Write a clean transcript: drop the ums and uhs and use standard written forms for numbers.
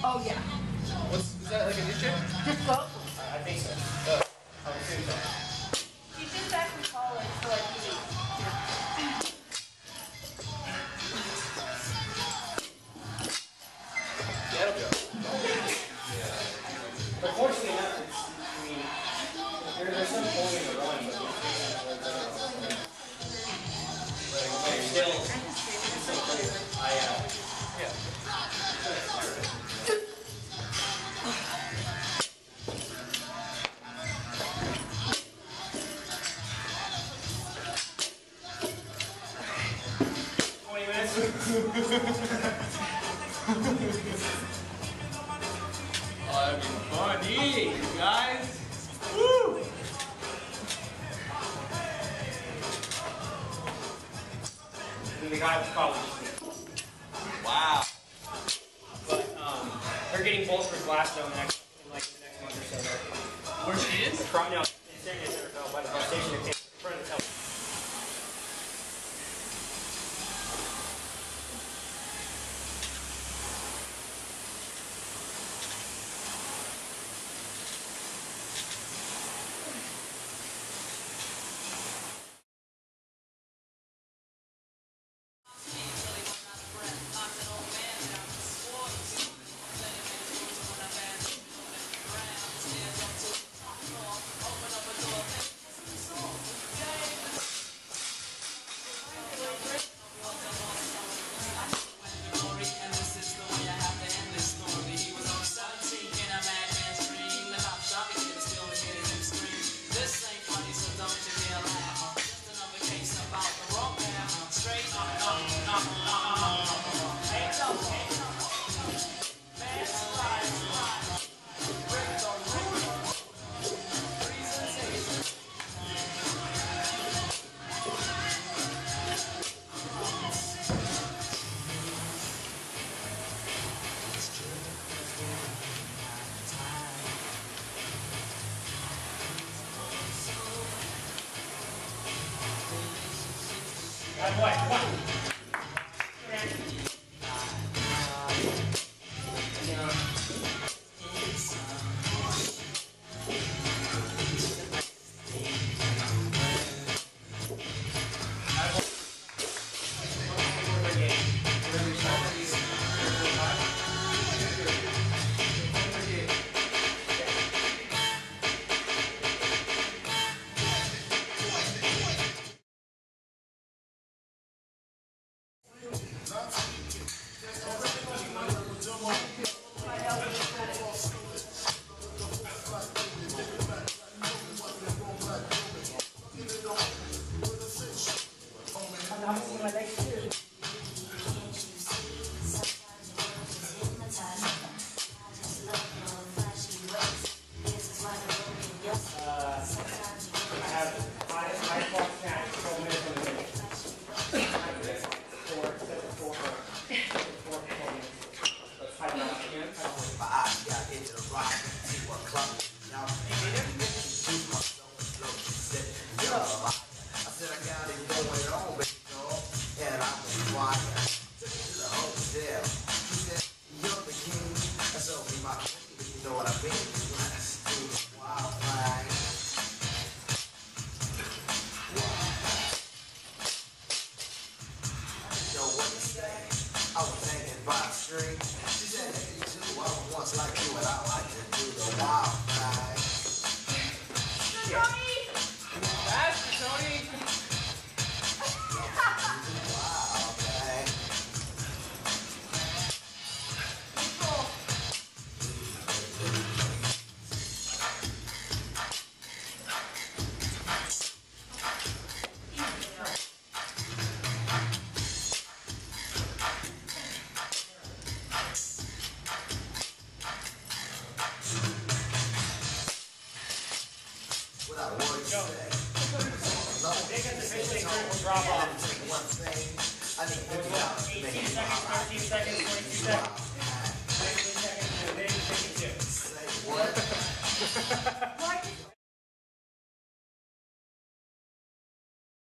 Oh yeah. Is that like a new chick? Just go. I think so. I would assume so. She's just back from college, so like easy. Yeah, it'll go. Unfortunately, not. I mean, there's some point in the run, but still. Yeah. Oh, that'd be funny, guys. Woo! And the guy was probably just wow. But they're getting both for Glasgow in the next month or so. Where she is? No, in San Diego, by the bus station in front of the hotel. Drop off. 18 seconds, 13 seconds, 22 seconds. 19 seconds, and then 52. What?